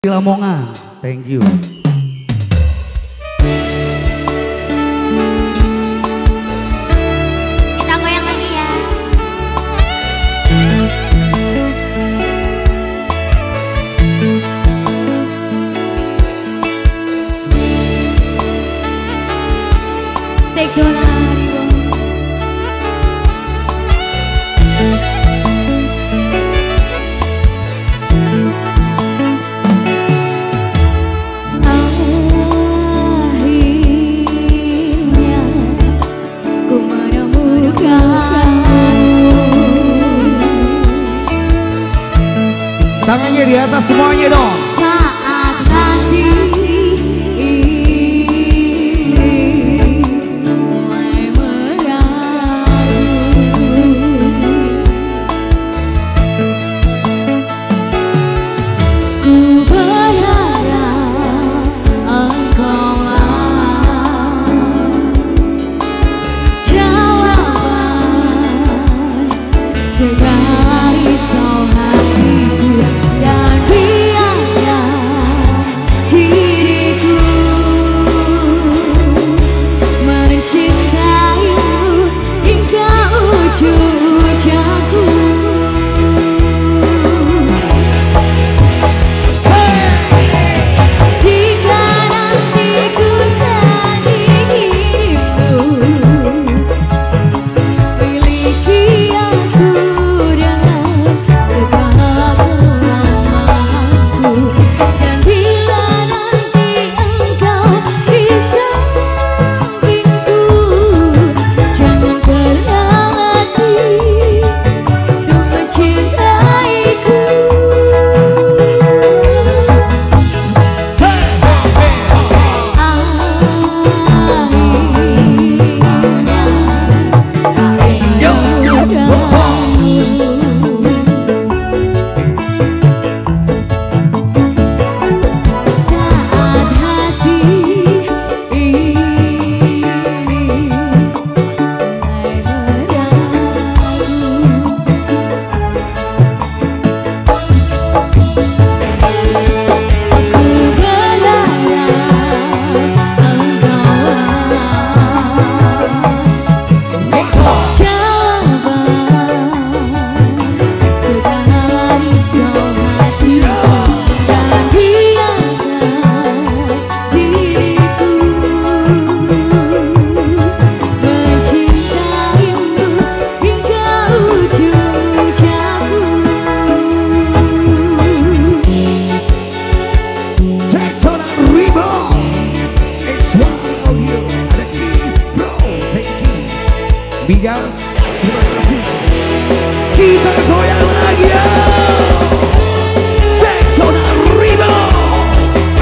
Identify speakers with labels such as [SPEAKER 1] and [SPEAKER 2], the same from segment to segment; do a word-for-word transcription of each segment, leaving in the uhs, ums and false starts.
[SPEAKER 1] Lamongan, thank you.
[SPEAKER 2] Kita goyang lagi ya. TECTONA REBORN.
[SPEAKER 1] Tangannya di atas semuanya dong.
[SPEAKER 2] Saat hati mulai merayu, ku berharap engkaulah jawaban segala risau hatiku. Dan biarlah diriku mencintaimu hingga ujung usiaku. Jika nanti ku sendirimu, miliki aku dengan segala kelemahanku. Dan bila nanti engkau di sampingku, jangan pernah hati untuk mencintaiku. Saat hati ini mulai merayu, aku berharap engkaulah jawaban segala risau hatiku. Dan biarlah diriku mencintaimu hingga ujung usiaku.
[SPEAKER 1] TECTONA REBORN. It's one of you. Ada Kispro, thank you. MIGAS, terima kasih. Kita goyang lagi ya. TECTONA REBORN.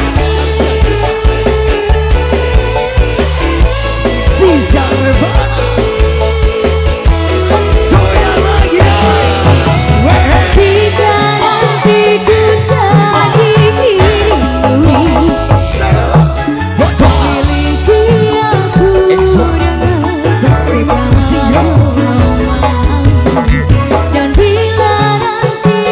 [SPEAKER 1] Siska Revana. Goyang lagi ya. Weh.
[SPEAKER 2] Jika nanti ku sendirimu, miliki aku dengan segala kelemahanku. Dan bila nanti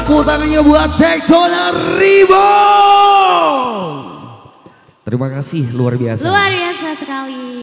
[SPEAKER 1] Tepuk tangannya buat TECTONA REBORN. Terima kasih luar biasa.
[SPEAKER 2] Luar biasa sekali.